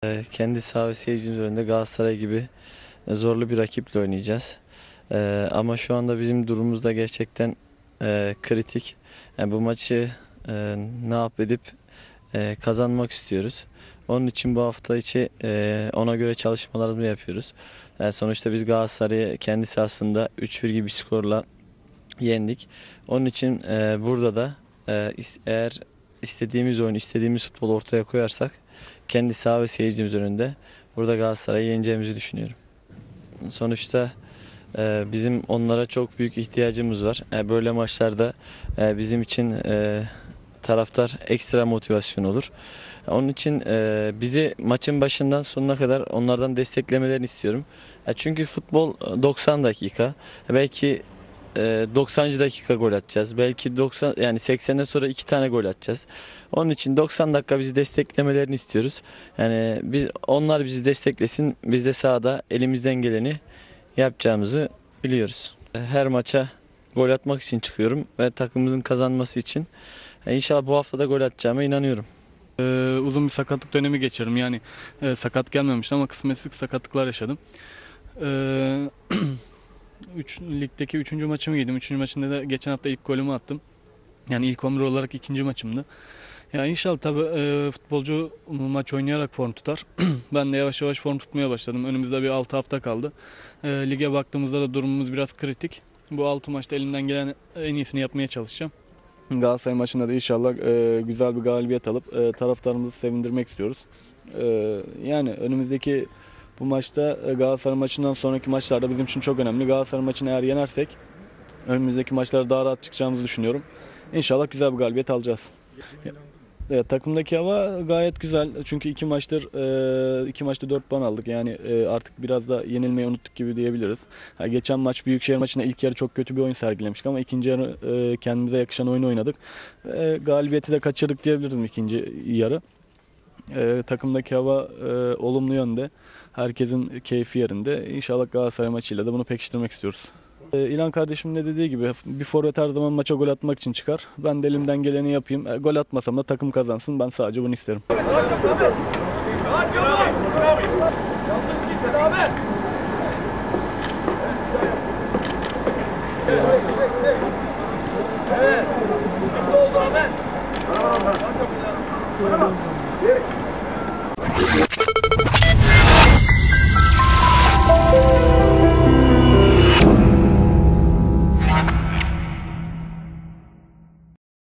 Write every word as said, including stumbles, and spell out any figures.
Ee, Kendi saha ve seyircimiz önünde Galatasaray gibi zorlu bir rakiple oynayacağız. Ee, ama şu anda bizim durumumuz da gerçekten e, kritik. Yani bu maçı e, ne yap edip e, kazanmak istiyoruz. Onun için bu hafta içi e, ona göre çalışmalarımızı yapıyoruz. Yani sonuçta biz Galatasaray'ı kendi sahasında üç bir gibi skorla yendik. Onun için e, burada da e, is- eğer istediğimiz oyun, istediğimiz futbolu ortaya koyarsak kendi saha ve seyircimiz önünde burada Galatasaray'ı yeneceğimizi düşünüyorum. Sonuçta e, bizim onlara çok büyük ihtiyacımız var. E, böyle maçlarda e, bizim için e, taraftar ekstra motivasyon olur. Onun için e, bizi maçın başından sonuna kadar onlardan desteklemelerini istiyorum. E, çünkü futbol doksan dakika. Belki e, doksanıncı dakika gol atacağız. Belki doksan yani seksenden sonra iki tane gol atacağız. Onun için doksan dakika bizi desteklemelerini istiyoruz. Yani biz onlar bizi desteklesin. Biz de sahada elimizden geleni yapacağımızı biliyoruz. Her maça gol atmak için çıkıyorum ve takımımızın kazanması için. E, İnşallah bu hafta da gol atacağıma inanıyorum. Ee, uzun bir sakatlık dönemi geçirdim. Yani e, sakat gelmemişti ama kısmetsiz sakatlıklar yaşadım. Ee, üç, ligdeki üçüncü maçımı yedim. Üçüncü maçında da geçen hafta ilk golümü attım. Yani ilk on bir olarak ikinci maçımdı. Ya inşallah tabii e, futbolcu maç oynayarak form tutar. Ben de yavaş yavaş form tutmaya başladım. Önümüzde bir altı hafta kaldı. E, lige baktığımızda da durumumuz biraz kritik. Bu altı maçta elimden gelen en iyisini yapmaya çalışacağım. Galatasaray maçında da inşallah e, güzel bir galibiyet alıp e, taraftarımızı sevindirmek istiyoruz. E, yani önümüzdeki bu maçta e, Galatasaray maçından sonraki maçlarda bizim için çok önemli. Galatasaray maçını eğer yenersek önümüzdeki maçlara daha rahat çıkacağımızı düşünüyorum. İnşallah güzel bir galibiyet alacağız. Evet, takımdaki hava gayet güzel çünkü iki maçtır e, iki maçta dört puan aldık, yani e, artık biraz da yenilmeyi unuttuk gibi diyebiliriz. Ha, geçen maç Büyükşehir maçında ilk yarı çok kötü bir oyun sergilemiştik ama ikinci yarı e, kendimize yakışan oyunu oynadık. E, galibiyeti de kaçırdık diyebiliriz ikinci yarı. E, takımdaki hava e, olumlu yönde, herkesin keyfi yerinde. İnşallah Galatasaray maçıyla da bunu pekiştirmek istiyoruz. Ee, İlhan kardeşimin de dediği gibi bir forvet her zaman maça gol atmak için çıkar. Ben de elimden geleni yapayım. E, gol atmasam da takım kazansın. Ben sadece bunu isterim. Evet. Şimdi oldu Ahmet.